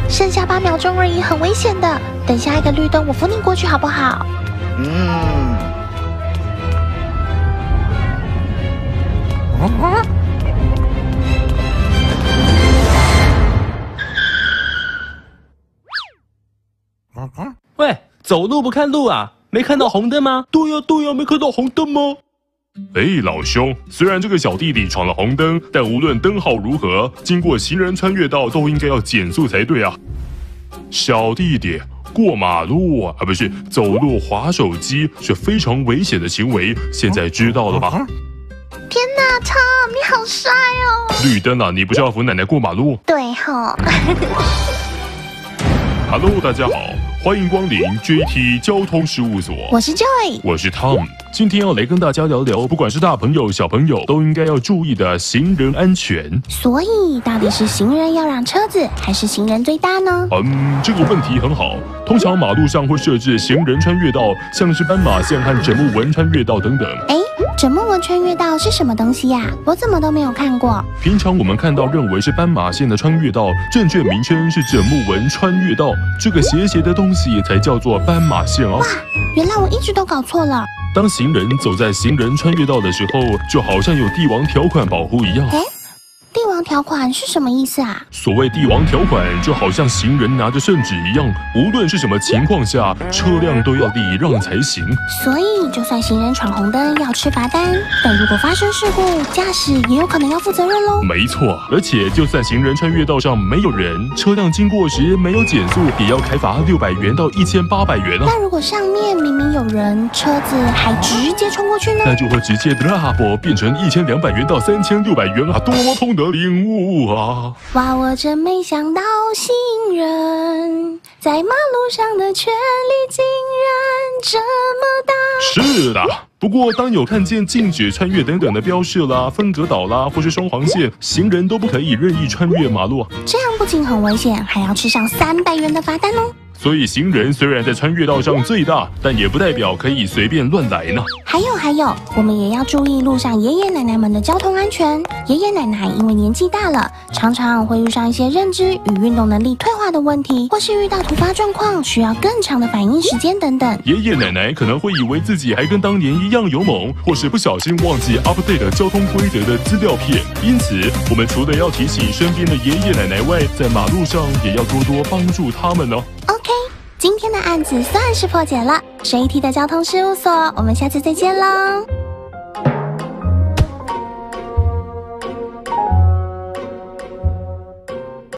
剩下8秒钟而已，很危险的。等下一个绿灯，我扶你过去好不好？ 喂，走路不看路啊？没看到红灯吗？ 对呀，没看到红灯吗？老兄，虽然这个小弟弟闯了红灯，但无论灯号如何，经过行人穿越道都应该要减速才对啊。小弟弟，过马路不是走路滑手机是非常危险的行为，现在知道了吧？ 天哪，Tom，你好帅哦！ 绿灯啊，你不是要扶奶奶过马路？ 对吼。 Hello， 大家好，欢迎光临 JT 交通事务所。 我是 Joy， 我是 Tom， 今天要来跟大家聊聊，不管是大朋友小朋友都应该要注意的行人安全。 所以，到底是行人要让车子，还是行人最大呢？ 这个问题很好。通常马路上会设置行人穿越道，像是斑马线和枕木纹穿越道等等。 枕木纹穿越道是什么东西呀？我怎么都没有看过。 平常我们看到认为是斑马线的穿越道，正确名称是枕木纹穿越道。这个斜斜的东西才叫做斑马线哦。 哇，原来我一直都搞错了。 当行人走在行人穿越道的时候，就好像有帝王条款保护一样。 帝王条款是什么意思啊？ 所谓帝王条款，就好像行人拿着圣旨一样，无论是什么情况下，车辆都要礼让才行。 所以，就算行人闯红灯要吃罚单，但如果发生事故，驾驶也有可能要负责任咯。 没错，而且就算行人穿越道上没有人，车辆经过时没有减速，也要开罚600元到1800元啊。 那如果上面明明有人，车子还直接冲过去呢？ 那就会直接变成1200元到3600元啊，多么痛的领悟啊！ 哇，我真没想到行人在马路上的权利竟然这么大。 是的，不过当有看见禁止穿越等等的标示啦、分隔岛啦，或是双黄线，行人都不可以任意穿越马路。 这样不仅很危险，还要吃上300元的罚单哦。 所以行人虽然在穿越道上最大，但也不代表可以随便乱来呢。 还有，我们也要注意路上爷爷奶奶们的交通安全。爷爷奶奶因为年纪大了，常常会遇上一些认知与运动能力退化的问题，或是遇到突发状况需要更长的反应时间等等。 爷爷奶奶可能会以为自己还跟当年一样勇猛，或是不小心忘记 update 交通规则的资料片。因此，我们除了要提醒身边的爷爷奶奶外，在马路上也要多多帮助他们哦。 OK， 今天的案子算是破解了。水一题的交通事务所，我们下次再见喽。